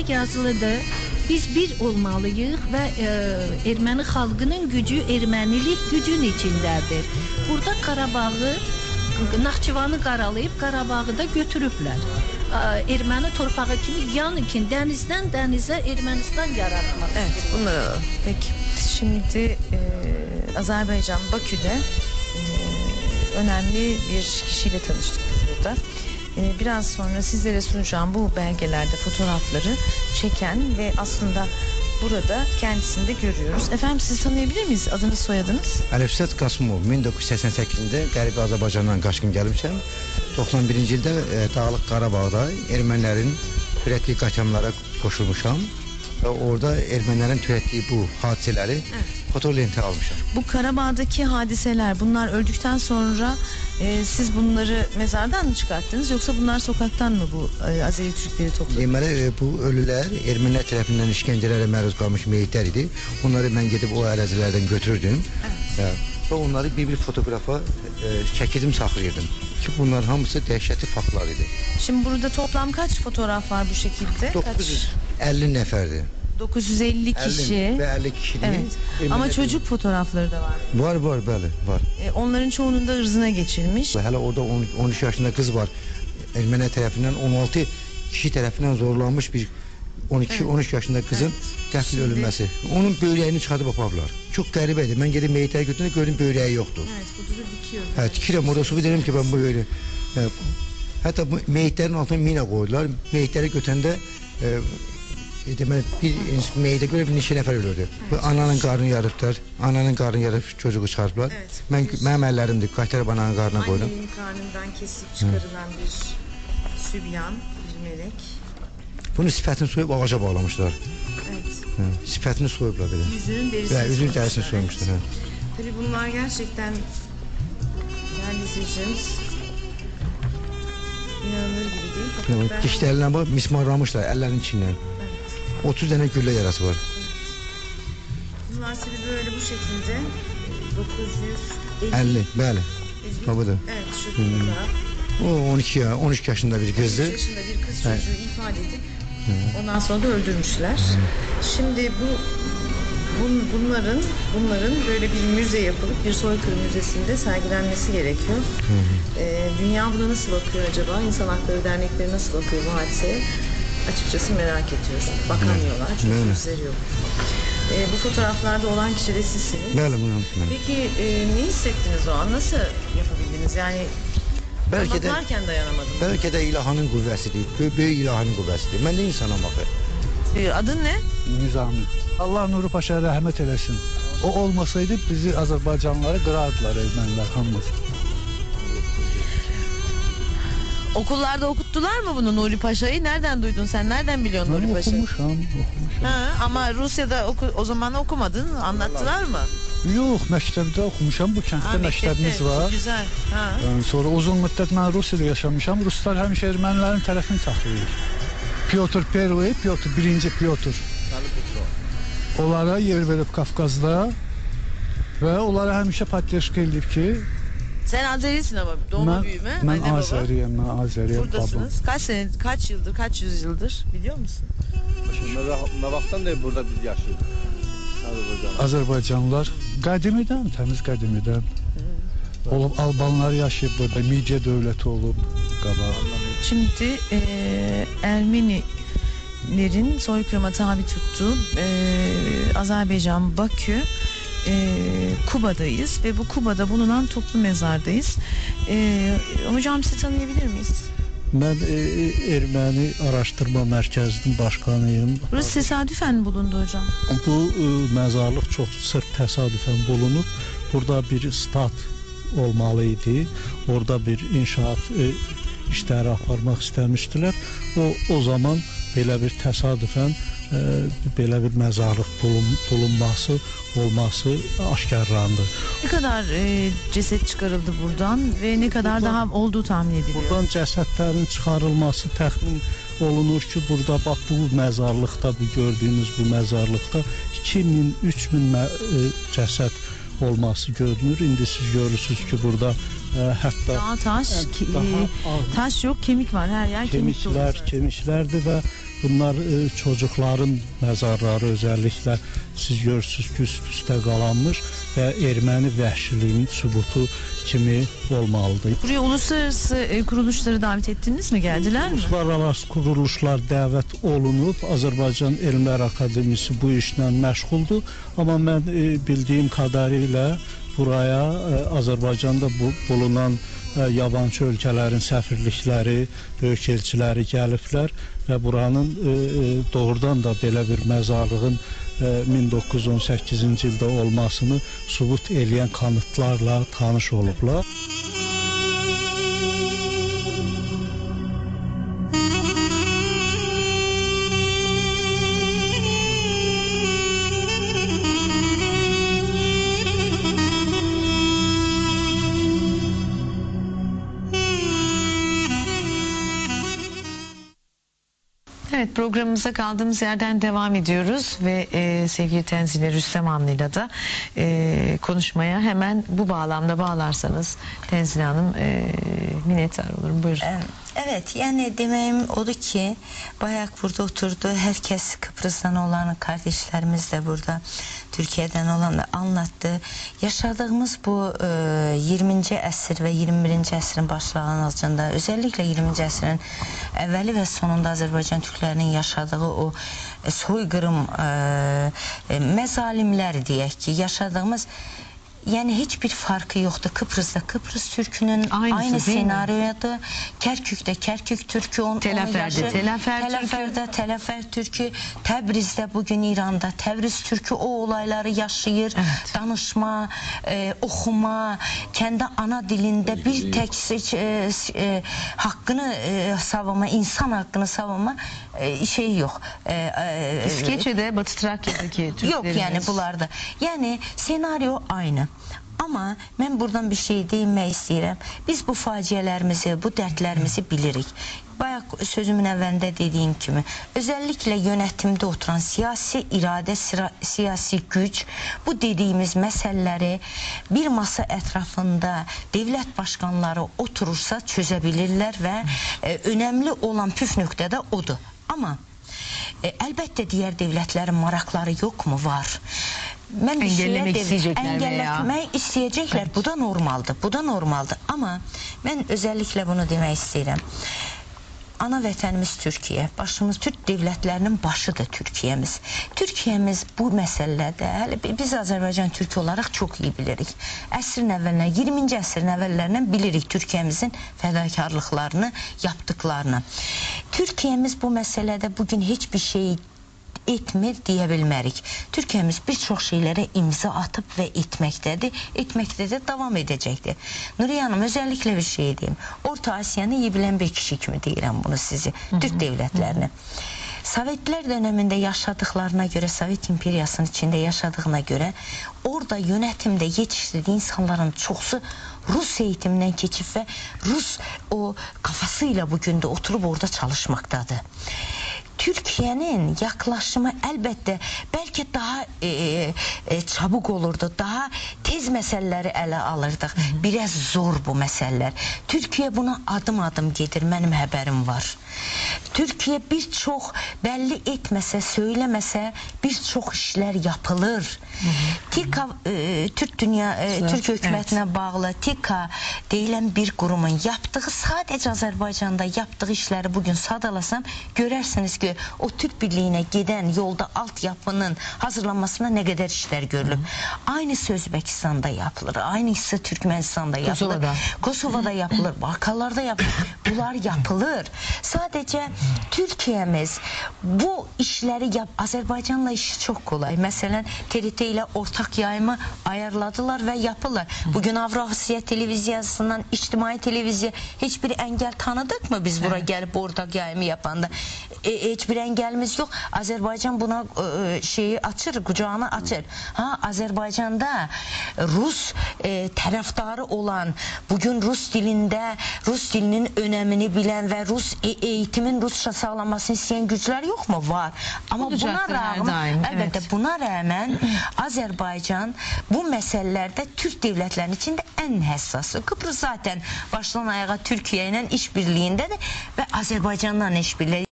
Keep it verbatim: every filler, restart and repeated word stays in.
Yazılıdır. Biz bir olmalıyıq və e, erməni xalqının gücü ermənilik gücün içindədir. Burada Qarabağı, Naxçıvanı qaralayıb Qarabağı da götürüblər. E, erməni torpağı kimi yan ikin dənizdən dənizə Ermənistan yaratmaq. Evet, bunları alalım. Peki. Şimdi e, Azerbaycan Bakü'de e, önemli bir kişiyle tanıştık biz burada. Ee, biraz sonra sizlere sunacağım bu belgelerde fotoğrafları çeken ve aslında burada kendisini de görüyoruz. Efendim sizi tanıyabilir miyiz? Adınız, soyadınız? Əlifsət Qasımov, min doqquz yüz səksən səkkizdə Qərbi Azərbaycandan qaçqın gəlmişəm. doxsan birinci ildə e, Dağlıq Qarabağda ermənilərin törətdiyi qaçamlara qoşulmuşam və orada ermənilərin törətdiyi bu hadisələri evet. Fotoğrafı almışam. Bu Karabağ'daki hadiseler, bunlar öldükten sonra e, siz bunları mezardan mı çıkarttınız yoksa bunlar sokaktan mı bu e, Azeri Türkleri topladı? Deməli e, bu ölülər ermənilər tərəfindən işgəncələrə məruz qalmış meyitlər idi. Onları mən gedib o ərazilərdən götürürdüm. Evet. Və onları bir-bir fotoğrafa e, çəkirdim, saxlayırdım. Ki bunlar hamısı dəhşətli faktlar idi. Şimdi burada toplam kaç fotoğraf var bu şekilde? dokuz yüz əlli nəfərdir. dokuz yüz elli kişi. Ve elli kişinin. Evet. Ama çocuk fotoğrafları da var. Var var bəli var. E, onların çoğunun da ırzına geçilmiş. Hələ orada on üç yaşında kız var. Erməni tərəfindən on altı kişi tərəfindən zorlanmış bir on iki on üç yaşında kızın evet. Qəfil Şimdi... ölünməsi. Onun böyrəyini çıxardıb aparıblar. Çox qəribədir. Mən gedib meyitləri götürəndə gördüm böyrəyi yoxdur. Evet, burada da dikiyor. Evet, dikirəm orada su dedim ki ben bu böyle. Evet. Hatta bu meyitlərin altına mina koydular. Meyitləri götürəndə e, E, deməli bir meyitə görə bir neçə nəfər ölürdü. Bu ananın qarnını yarıblar, ananın qarnını yarıb çocuğu çıxarıblar. Evet, mən mənim əllərimdir, qaytarıb ananın qarnına qoydum. Annenin qarnından kesip çıkarılan Hı. bir sübyan, bir melek. Bunu sifətini soyub ağaca bağlamışlar. Evet. Hı, sifətini soyublar belə. Yüzünün derisini, Ve, yüzünün derisini soymuşlar. Evet. Tabii bunlar gerçekten değerli izleyicilerimiz inanılır gibi değil. Evet, ben... Dişlərindən bak mismarlamışlar əllərinin içindən. otuz tane gülle yarası var. Bunlar tabii böyle bu şekilde dokuz yüz elli. Bəli. Tabii. Evet, şu fotoğraf. O on iki ya, on üç yaşında bir kızdı. on üç yaşında bir kız çocuğu evet. ifade edip ondan sonra da öldürmüşler. Hı. Şimdi bu bun, bunların bunların böyle bir müze yapılıp bir soykırım müzesinde sergilenmesi gerekiyor. Ee, dünya buna nasıl bakıyor acaba? İnsan Hakları Dernekleri nasıl bakıyor bu hadiseye? Açıkçası merak ediyoruz. Bakamıyorlar çünkü evet. yüzleri yok. E, bu fotoğraflarda olan kişi de sizsiniz. Benim, benim. Peki e, ne hissettiniz o an? Nasıl yapabildiniz? Yani belki de dayanamadım. Belki de ilahanın kuvvesidir. Büyük ilahanın kuvvesidir. Ben de insanım bakı. E, adın ne? Nizami. Allah Nuri Paşa'ya rahmet eylesin. O olmasaydı bizi Azerbaycanlıları kırardılar Ermeniler hamımız. Okullarda okuttular mı bunu Nuri Paşa'yı? Nereden duydun sen? Nereden biliyorsun Nuri Paşa'yı? Okumuşam, okumuşam. Ha, ama Rusya'da oku, o zaman okumadın. Anlattılar mı? Yox, məktəbdə oxumuşam. Bu kənddə məktəbimiz var. Güzel. Ha. Yani sonra uzun müddət mən Rusiyada yaşamışam. Ruslar həmişə ermənilərin tərəfini saxlayır. Pyotr Pervi, Pyotr birinci Pyotr. Onlara yer verib Qafqazda və onlara həmişə patlaşıq eləyib ki, sen Azerisin ama doğma ben, büyüme. Ben Azeriyim, ben Azeriyim. Buradasınız. Babam. Kaç sene, kaç yıldır, kaç yüzyıldır biliyor musun? Ne vaktan da burada biz yaşıyoruz. Azerbaycanlılar qədimidən, təmiz qədimidən. Olub Albanlar yaşayıb burada, Midye dövləti olub qabaq. Şimdi e, Ermenilerin soykırıma tabi tuttuğu e, Azerbaycan Bakü e, Kuba'dayız ve bu Kuba'da bulunan toplu mezardayız. E, hocam sizi tanıyabilir miyiz? Ben e, Ermeni Araştırma Mərkəzinin başkanıyım. Burası tesadüfen bulundu hocam. Bu e, məzarlıq çox sırf təsadüfən bulunub. Burada bir stat olmalıydı. Orada bir inşaat e, işləri aparmaq istəmişdilər. O, o zaman belə bir təsadüfən e, belə bir məzarlıq bulun, bulunması olması aşkarlandı. Ne kadar e, ceset çıkarıldı buradan ve ne kadar buradan, daha olduğu tahmin ediliyor? Buradan cəsədlərin çıxarılması təxmin olunur ki, burada bax bu məzarlıqda, bu gördüyünüz bu məzarlıqda iki min üç min e, cəsəd olması görünür. İndi siz görürsünüz ki, burada e, hətta daha taş, e, ki, daha, taş yok, kemik var, her yer kemik kemiklər, kemiklərdir və bunlar e, çocukların məzarları özellikle siz görürsünüz ki üst-üstə qalanmış və erməni vəhşiliyinin sübutu kimi olmalıdır. Buraya uluslararası e, kuruluşları davet ettiniz mi? Geldiler mi? Uluslararası kuruluşlar dəvət olunub. Azərbaycan Elmlər Akademisi bu işlə məşğuldur. Amma mən e, bildiyim kadarıyla buraya e, Azərbaycanda bu, bulunan e, yabancı ölkələrin səfirlikləri, böyük elçiləri gəliblər və buranın e, doğrudan da belə bir məzarlığın e, min doqquz yüz on səkkizinci ildə olmasını sübut eləyən kanıtlarla tanış olublar. Evet, programımıza kaldığımız yerden devam ediyoruz ve e, sevgili Tenzile Rüstem Hanım'la da e, konuşmaya hemen bu bağlamda bağlarsanız Tenzile Hanım e, minnettar olurum. Buyurun. Evet, yani demeyim odur ki bayağı burada oturdu. Herkes Kıbrıs'tan olan kardeşlerimiz de burada, Türkiye'den olan da anlattı. Yaşadığımız bu e, yirminci əsr ve yirmi birinci əsrin başlanğıcında, özellikle yirminci əsrin evveli ve sonunda Azerbaycan Türklerinin yaşadığı o e, soykırım e, e, mezalimler diyek ki yaşadığımız, yani hiçbir farkı yoktu. Kıbrıs'ta Kıbrıs Türk'ünün Aynısı, aynı değil mi? senaryoydu. Kerkük'te Kerkük Türk'ü, on, Telefer'de Telefer Telefer'de Telefer Türk'ü, Təbriz'de bugün İran'da Təbriz Türk'ü o olayları yaşayır. Evet. Danışma, e, okuma, kendi ana dilinde bir tek e, e, hakkını e, savunma, insan hakkını savunma e, şey yok. E, e, İskeçe'de, Batı Trakya'daki Türklerimiz. Yok yani bunlarda. Yani senaryo aynı. Ama ben buradan bir şey değinmek istedim. Biz bu facialarımızı, bu dertlerimizi bilirik. Bayağı sözümün evvelinde dediğim gibi özellikle yönetimde oturan siyasi irade, siyasi güç bu dediğimiz meseleleri bir masa etrafında devlet başkanları oturursa çözebilirler ve e, önemli olan püf nokta da odur. Ama e, elbette diğer devletlerin marakları yok mu? Var. Ben bir engellemek şeye isteyecekler engellemek veya... isteyecekler. Evet. Bu da normaldi. Bu da normaldi. Ama ben özellikle bunu demek istedim. Ana vətənimiz Türkiye, başımız Türk devletlerinin başı da Türkiye'miz. Türkiye'miz bu meselede, hele biz Azerbaycan Türk olarak çok iyi bilirik. Əsrin əvvəlinə, yirminci əsrin əvvəllərindən bilirik Türkiye'mizin fedakarlıklarını, yaptıklarını. Türkiye'miz bu meselede bugün hiçbir şey etmir diyebilmerik. Türkiye'miz birçok şeylere imza atıp ve etmektedir. Etmekte de devam edecektir. Nuriye Hanım özellikle bir şey diyeyim. Orta Asya'nı iyi bilen bir kişi kimi deyirəm bunu sizi. Hı hı. Türk devletlerini. Hı hı. Sovetler döneminde yaşadıklarına göre, Sovet imperiyasının içinde yaşadığına göre orada yönetimde yetiştirdiği insanların çoxusu Rus eğitiminden geçip ve Rus o kafasıyla bugün de oturup orada çalışmaktadır. Türkiye'nin yaklaşımı elbette belki daha e, e, çabuk olurdu, daha tez meseleleri ele alırdık. Hı hı. Biraz zor bu meseleler. Türkiye buna adım adım gelir, benim haberim var. Türkiye birçok belli etmese, söylemese birçok işler yapılır. Hı hı. TİKA, e, Türk Dünya, e, Türk Hükümetine evet. bağlı TİKA deyilen bir kurumun yaptığı, sadece Azerbaycan'da yaptığı işleri bugün sadalasam görersiniz ki o Türk Birliği'ne giden yolda altyapının hazırlanmasına ne kadar işler görülür. Hı hı. Aynısı Özbekistan'da yapılır, aynısı Türkmenistan'da yapılır, Kosova'da, Kosova'da yapılır, Balkanlarda yapılır. Bunlar yapılır. Sadece Türkiye'miz bu işleri yap. Azerbaycan'la işi çok kolay. Mesela T R T ile ortak yayımı ayarladılar ve yapılır. Bugün Avrasya televizyasından içtimai televizya hiçbir engel tanıdık mı biz buraya gelip ortak yayımı yapanda? E, hiçbir engelimiz yok. Azerbaycan buna e, şeyi açır, kucağını açır. Ha, Azerbaycan'da Rus e, taraftarı olan, bugün Rus dilinde Rus dilinin önemini bilen ve Rus e, eğitimin Rusça sağlanmasını isteyen güçler yok mu? Var. Ama buna rağmen, elbette evet. buna rağmen Azerbaycan bu meselelerde Türk devletlerinin içinde en hassası. Kıbrıs zaten baştan ayağa Türkiye ile işbirliğindedir ve Azerbaycan'la işbirliği.